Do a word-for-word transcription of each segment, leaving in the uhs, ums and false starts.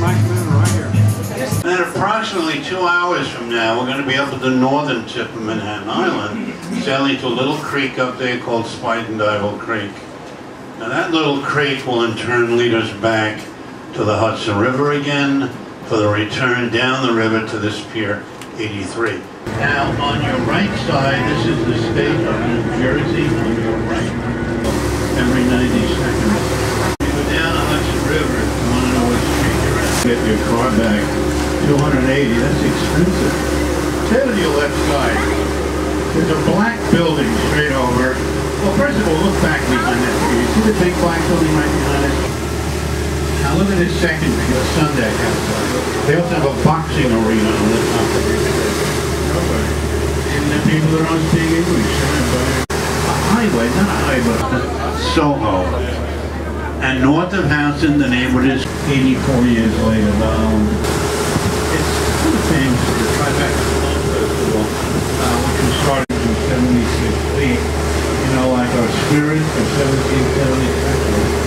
Then approximately two hours from now, we're going to be up at the northern tip of Manhattan Island, sailing to a little creek up there called Spuyten Creek. Now that little creek will in turn lead us back to the Hudson River again for the return down the river to this Pier eighty-three. Now on your right side, this is the state of New Jersey on your right, every ninety seconds. You go down the Hudson River, if you want to know what street you're at, get your car back. two hundred eighty, that's expensive. Stay to your left side. There's a black building straight over. Well, first of all, look back behind that tree. You see the big black building right behind it? Now look at this second the sun deck outside. They also have a boxing arena on the top of it. And the people that don't speak English. A highway, not a highway. Soho. And north of Houston, the neighborhood is eighty-four years later. Um, it's sort of famous for the Tribeca Film Festival, uh, which was started in seventy-six. You know, like our Spirit of seventeen seventy-six.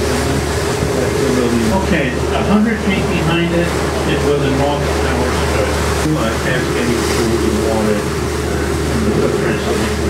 Okay, a hundred feet behind it is where the North Tower stood. Uh, cascading food and water and the footprints of the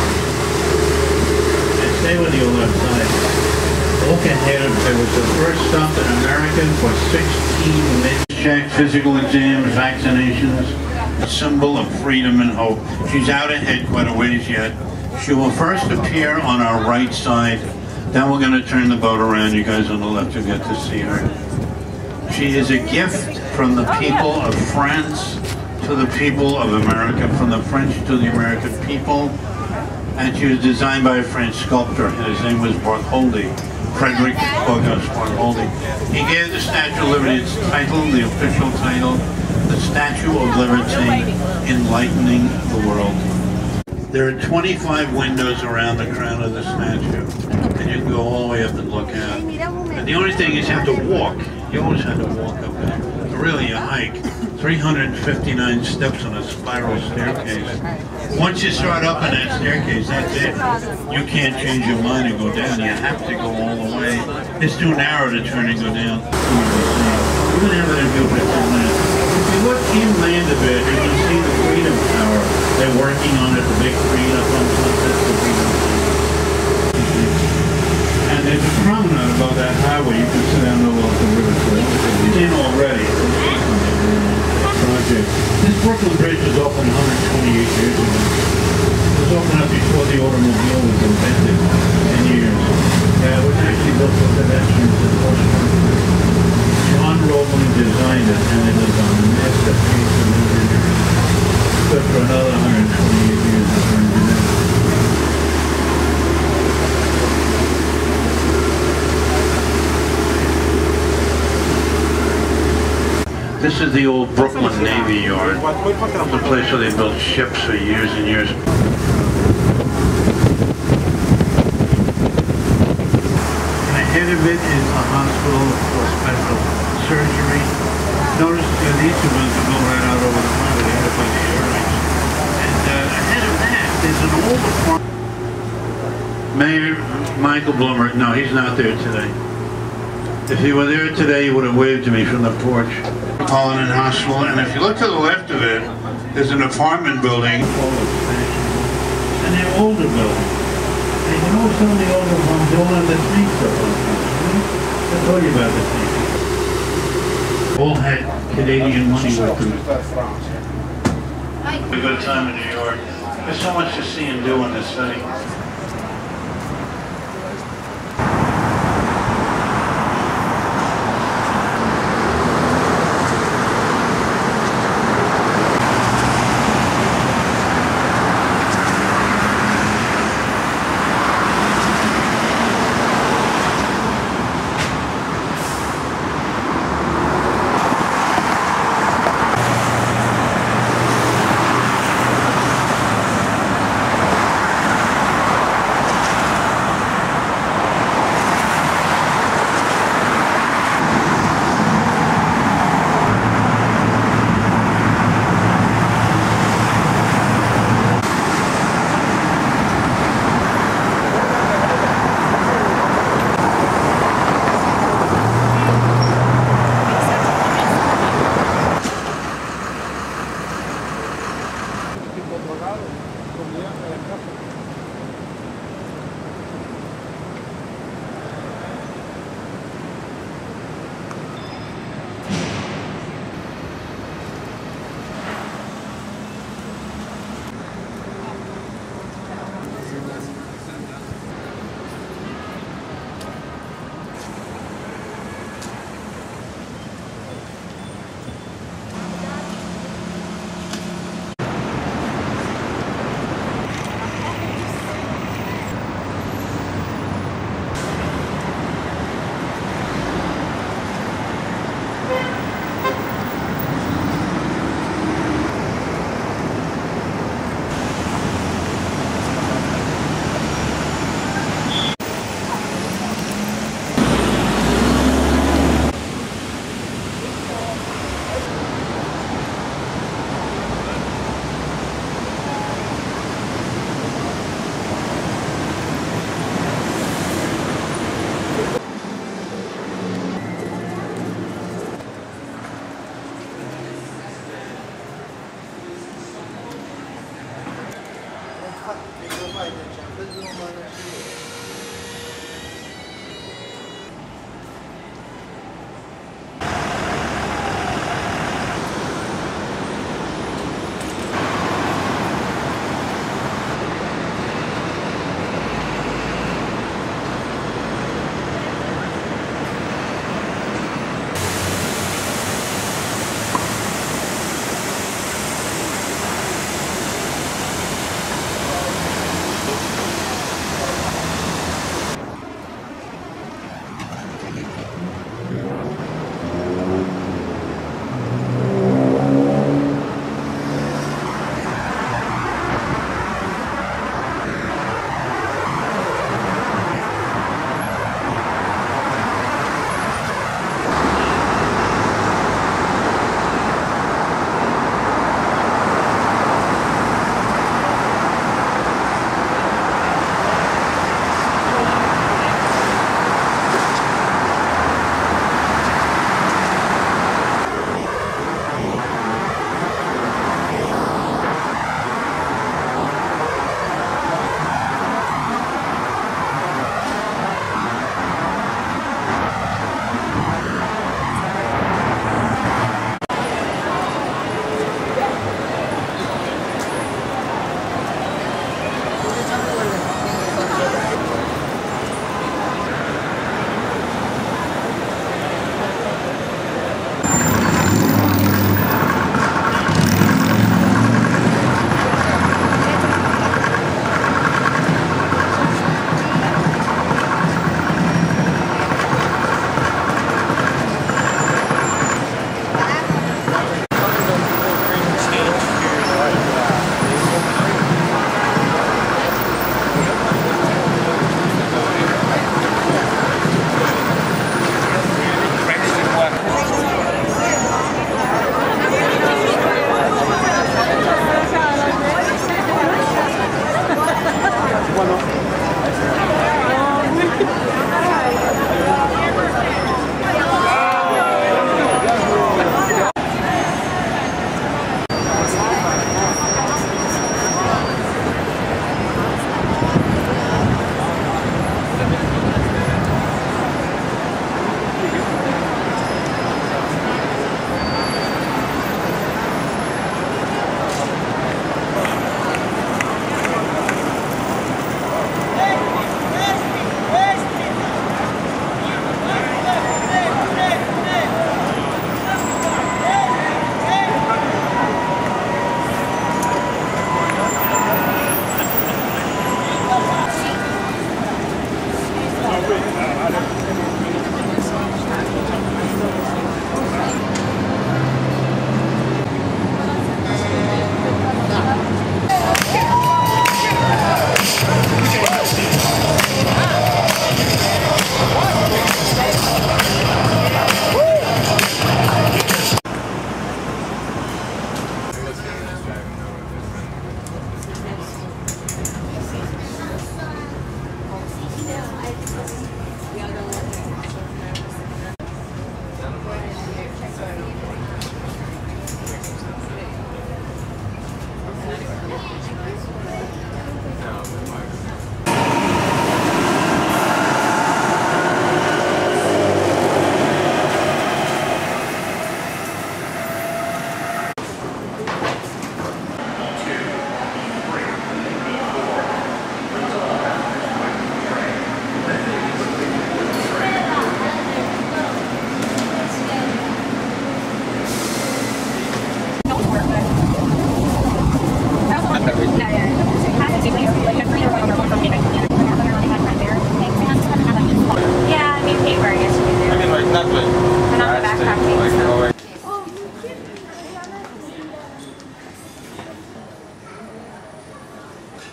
and stay with your left side. Look ahead, there was the first stop in America for sixteen minutes. Check, physical exams, vaccinations, a symbol of freedom and hope. She's out ahead quite a ways yet. She will first appear on our right side. Then we're going to turn the boat around. You guys on the left will get to see her. She is a gift from the people of France to the people of America, from the French to the American people. And she was designed by a French sculptor. His name was Bartholdi, Frederick August Bartholdi. He gave the Statue of Liberty its title, the official title, the Statue of Liberty, Enlightening the World. There are twenty-five windows around the crown of the statue, and you can go all the way up and look out. And the only thing is you have to walk. You always have to walk up there. It's really a hike. three hundred fifty-nine steps on a spiral staircase. Once you start up in that staircase, that's it. You can't change your mind and go down. You have to go all the way. It's too narrow to turn and go down. We're going to have it in Newfoundland. If you look inland a bit, you can see the Freedom Tower. They're working on it, the big crane up on Sunset. And there's a promenade above that highway. You can sit down and look the river. It's in already. Project. This Brooklyn Bridge was opened one hundred twenty-eight years ago. It was opened up before the automobile was invented. ten years. Yeah, it was actually built for pedestrians and horsemen. John Roebling designed it, and it was a masterpiece of engineering. But for another one hundred twenty-eight years of engineering. This is the old Brooklyn Navy Yard, the place where they built ships for years and years. And ahead of it is a hospital for special surgery. Notice uh, these two ones go right out over the front of the head by the airlines. And uh, ahead of that, there's an old apartment. Mayor Michael Bloomberg, no, he's not there today. If he were there today, he would have waved to me from the porch. Metropolitan Hospital, and if you look to the left of it, there's an apartment building. And they're older buildings. And you know some of the older ones don't have the snakes up on them. I told you about the snakes. All had Canadian money with them. A good time in New York. There's so much to see and do in this city.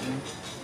Mm-hmm.